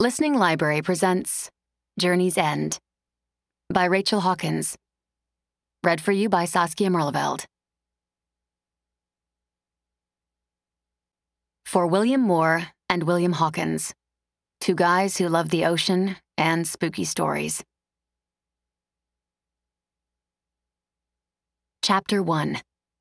Listening Library presents Journey's End by Rachel Hawkins. Read for you by Saskia Maarleveld. For William Moore and William Hawkins, two guys who love the ocean and spooky stories. Chapter 1.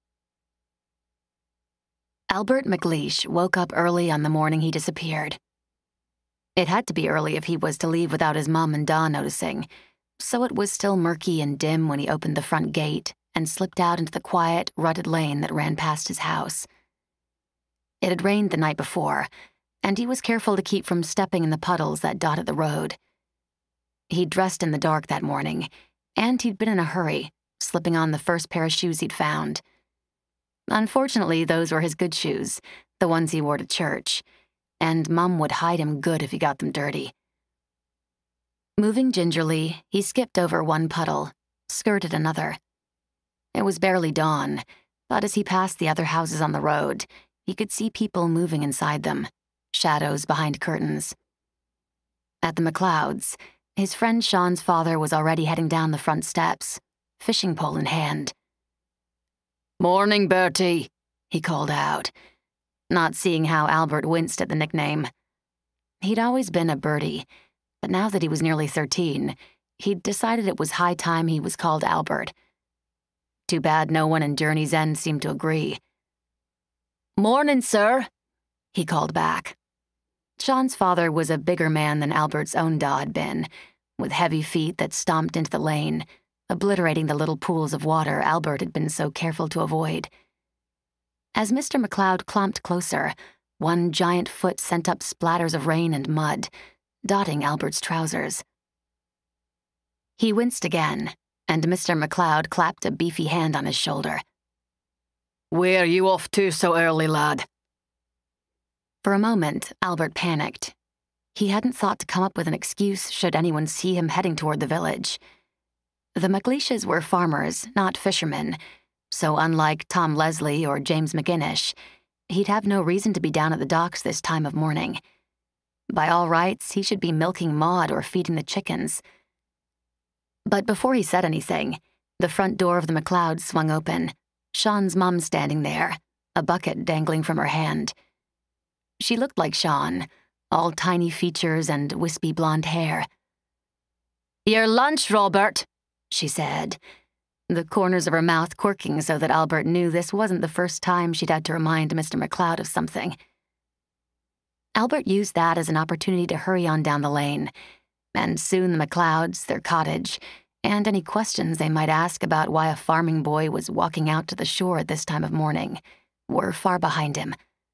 Albert McLeish woke up early on the morning he disappeared. It had to be early if he was to leave without his mom and Da noticing, so it was still murky and dim when he opened the front gate and slipped out into the quiet, rutted lane that ran past his house. It had rained the night before, and he was careful to keep from stepping in the puddles that dotted the road. He'd dressed in the dark that morning, and he'd been in a hurry, slipping on the first pair of shoes he'd found. Unfortunately, those were his good shoes, the ones he wore to church, and Mum would hide him good if he got them dirty. Moving gingerly, he skipped over one puddle, skirted another. It was barely dawn, but as he passed the other houses on the road, he could see people moving inside them, shadows behind curtains. At the McLeods, his friend Sean's father was already heading down the front steps, fishing pole in hand. "Morning, Bertie," he called out, not seeing how Albert winced at the nickname. He'd always been a Bertie, but now that he was nearly 13, he'd decided it was high time he was called Albert. Too bad no one in Journey's End seemed to agree. "Morning, sir," he called back. Sean's father was a bigger man than Albert's own Da had been, with heavy feet that stomped into the lane, obliterating the little pools of water Albert had been so careful to avoid. As Mr. McLeod clumped closer, one giant foot sent up splatters of rain and mud, dotting Albert's trousers. He winced again, and Mr. McLeod clapped a beefy hand on his shoulder. "Where are you off to so early, lad?" For a moment, Albert panicked. He hadn't thought to come up with an excuse should anyone see him heading toward the village. The McLeishes were farmers, not fishermen, so unlike Tom Leslie or James McGinnish, he'd have no reason to be down at the docks this time of morning. By all rights, he should be milking Maud or feeding the chickens. But before he said anything, the front door of the McLeods swung open, Sean's mum standing there, a bucket dangling from her hand. She looked like Sean, all tiny features and wispy blonde hair. "Your lunch, Robert," she said, the corners of her mouth quirking so that Albert knew this wasn't the first time she'd had to remind Mr. McLeod of something. Albert used that as an opportunity to hurry on down the lane, and soon the McLeods, their cottage, and any questions they might ask about why a farming boy was walking out to the shore at this time of morning, were far behind him.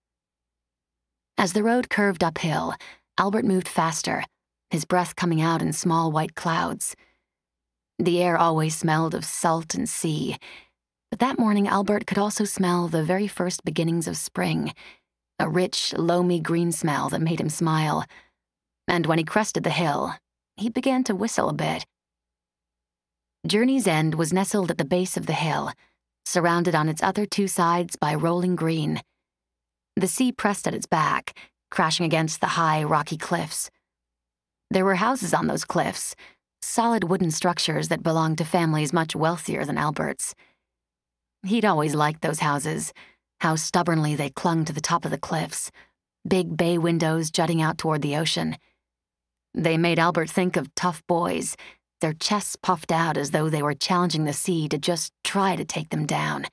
As the road curved uphill, Albert moved faster, his breath coming out in small white clouds. The air always smelled of salt and sea, but that morning Albert could also smell the very first beginnings of spring, a rich, loamy green smell that made him smile. And when he crested the hill, he began to whistle a bit. Journey's End was nestled at the base of the hill, surrounded on its other two sides by rolling green. The sea pressed at its back, crashing against the high, rocky cliffs. There were houses on those cliffs, solid wooden structures that belonged to families much wealthier than Albert's. He'd always liked those houses, how stubbornly they clung to the top of the cliffs, big bay windows jutting out toward the ocean. They made Albert think of tough boys, their chests puffed out as though they were challenging the sea to just try to take them down.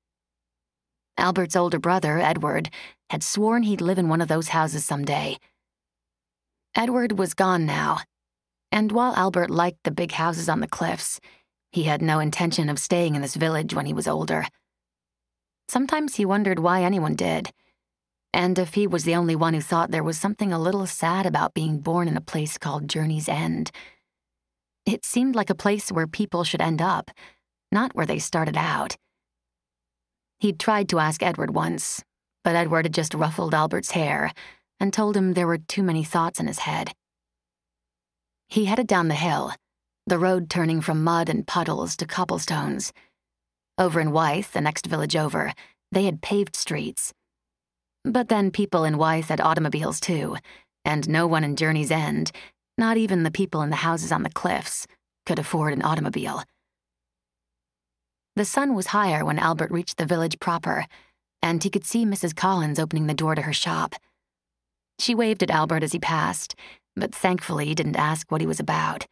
Albert's older brother, Edward, had sworn he'd live in one of those houses someday. Edward was gone now, and while Albert liked the big houses on the cliffs, he had no intention of staying in this village when he was older. Sometimes he wondered why anyone did, and if he was the only one who thought there was something a little sad about being born in a place called Journey's End. It seemed like a place where people should end up, not where they started out. He'd tried to ask Edward once, but Edward had just ruffled Albert's hair and told him there were too many thoughts in his head. He headed down the hill, the road turning from mud and puddles to cobblestones. Over in Wythe, the next village over, they had paved streets. But then people in Wythe had automobiles too, and no one in Journey's End, not even the people in the houses on the cliffs, could afford an automobile. The sun was higher when Albert reached the village proper, and he could see Mrs. Collins opening the door to her shop. She waved at Albert as he passed, but thankfully didn't ask what he was about.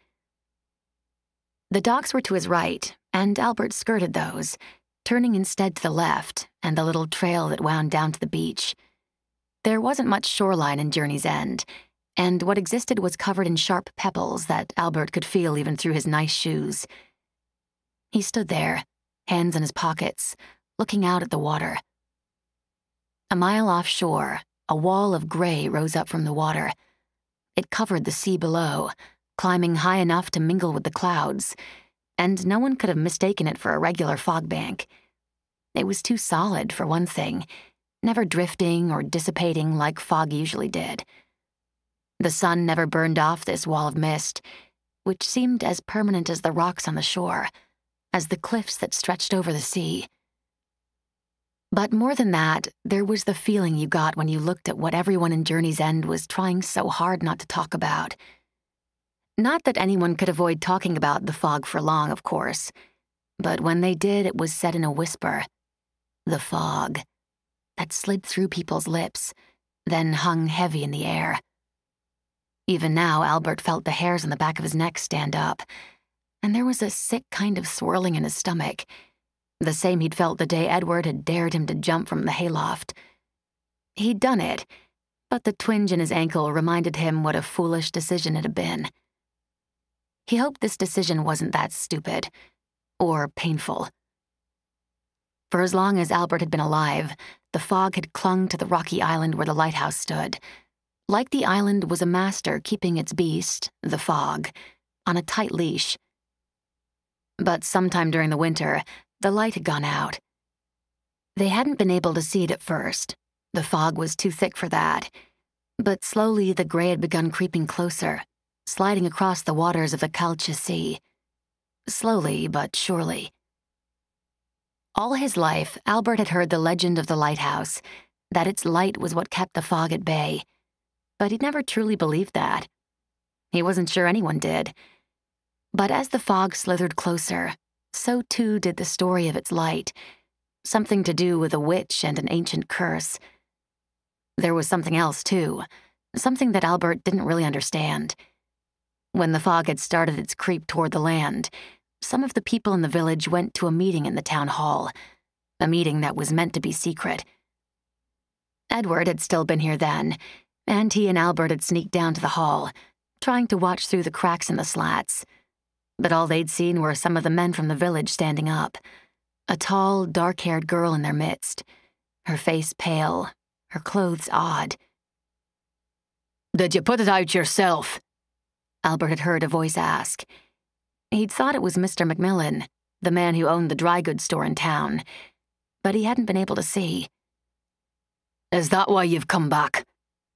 The docks were to his right, and Albert skirted those, turning instead to the left and the little trail that wound down to the beach. There wasn't much shoreline in Journey's End, and what existed was covered in sharp pebbles that Albert could feel even through his nice shoes. He stood there, hands in his pockets, looking out at the water. A mile offshore, a wall of gray rose up from the water. It covered the sea below, climbing high enough to mingle with the clouds, and no one could have mistaken it for a regular fog bank. It was too solid, for one thing, never drifting or dissipating like fog usually did. The sun never burned off this wall of mist, which seemed as permanent as the rocks on the shore, as the cliffs that stretched over the sea. But more than that, there was the feeling you got when you looked at what everyone in Journey's End was trying so hard not to talk about. Not that anyone could avoid talking about the fog for long, of course, but when they did, it was said in a whisper. The fog, that slid through people's lips, then hung heavy in the air. Even now, Albert felt the hairs on the back of his neck stand up, and there was a sick kind of swirling in his stomach, the same he'd felt the day Edward had dared him to jump from the hayloft. He'd done it, but the twinge in his ankle reminded him what a foolish decision it had been. He hoped this decision wasn't that stupid, or painful. For as long as Albert had been alive, the fog had clung to the rocky island where the lighthouse stood, like the island was a master keeping its beast, the fog, on a tight leash. But sometime during the winter, the light had gone out. They hadn't been able to see it at first. The fog was too thick for that. But slowly the gray had begun creeping closer, sliding across the waters of the Calce Sea. Slowly but surely. All his life, Albert had heard the legend of the lighthouse, that its light was what kept the fog at bay. But he'd never truly believed that. He wasn't sure anyone did. But as the fog slithered closer, so too did the story of its light, something to do with a witch and an ancient curse. There was something else, too, something that Albert didn't really understand. When the fog had started its creep toward the land, some of the people in the village went to a meeting in the town hall, a meeting that was meant to be secret. Edward had still been here then, and he and Albert had sneaked down to the hall, trying to watch through the cracks in the slats. But all they'd seen were some of the men from the village standing up, a tall, dark-haired girl in their midst, her face pale, her clothes odd. "Did you put it out yourself?" Albert had heard a voice ask. He'd thought it was Mr. Macmillan, the man who owned the dry goods store in town, but he hadn't been able to see. "Is that why you've come back?"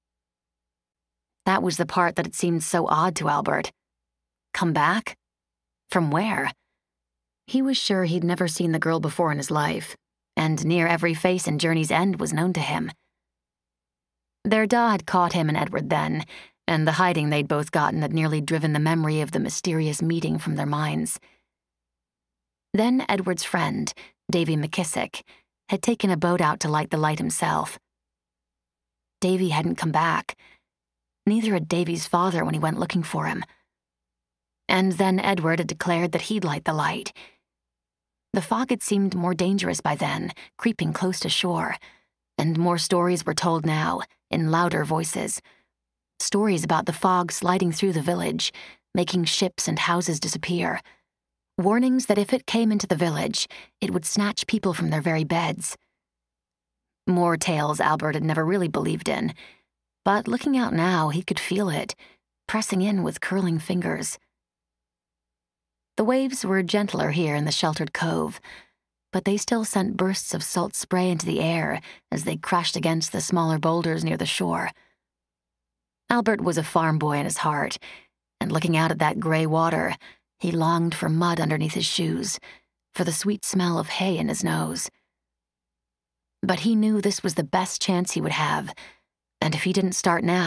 That was the part that had seemed so odd to Albert. Come back? From where? He was sure he'd never seen the girl before in his life, and near every face in Journey's End was known to him. Their daw had caught him and Edward then, and the hiding they'd both gotten had nearly driven the memory of the mysterious meeting from their minds. Then Edward's friend, Davy McKissick, had taken a boat out to light the light himself. Davy hadn't come back. Neither had Davy's father when he went looking for him. And then Edward had declared that he'd light the light. The fog had seemed more dangerous by then, creeping close to shore, and more stories were told now, in louder voices. Stories about the fog sliding through the village, making ships and houses disappear. Warnings that if it came into the village, it would snatch people from their very beds. More tales Albert had never really believed in, but looking out now, he could feel it, pressing in with curling fingers. The waves were gentler here in the sheltered cove, but they still sent bursts of salt spray into the air as they crashed against the smaller boulders near the shore. Albert was a farm boy in his heart, and looking out at that gray water, he longed for mud underneath his shoes, for the sweet smell of hay in his nose. But he knew this was the best chance he would have, and if he didn't start now,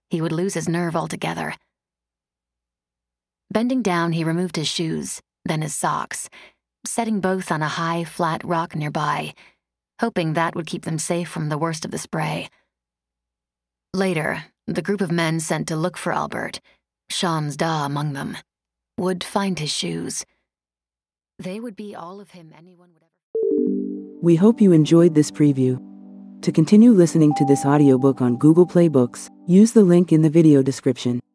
he would lose his nerve altogether. Bending down, he removed his shoes, then his socks, setting both on a high, flat rock nearby, hoping that would keep them safe from the worst of the spray. Later, the group of men sent to look for Albert, Shams Da among them, would find his shoes. They would be all of him anyone would ever... We hope you enjoyed this preview. To continue listening to this audiobook on Google Play Books, use the link in the video description.